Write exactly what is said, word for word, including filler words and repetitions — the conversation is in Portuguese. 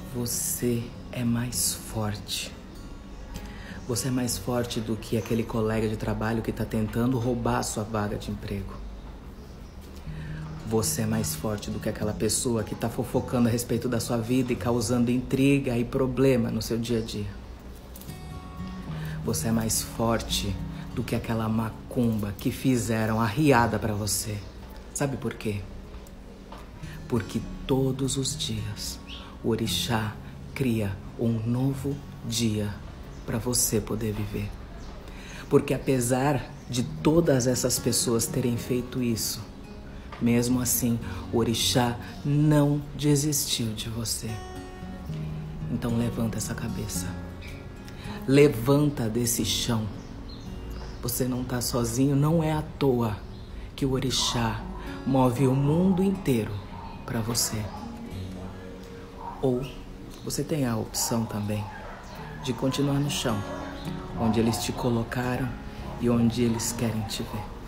Você é mais forte. Você é mais forte do que aquele colega de trabalho que está tentando roubar a sua vaga de emprego. Você é mais forte do que aquela pessoa que está fofocando a respeito da sua vida e causando intriga e problema no seu dia a dia. Você é mais forte do que aquela macumba que fizeram a riada para você. Sabe por quê? Porque todos os dias o orixá cria um novo dia para você poder viver. Porque apesar de todas essas pessoas terem feito isso, mesmo assim, o orixá não desistiu de você. Então levanta essa cabeça. Levanta desse chão. Você não está sozinho, não é à toa que o orixá move o mundo inteiro para você. Ou você tem a opção também de continuar no chão, onde eles te colocaram e onde eles querem te ver.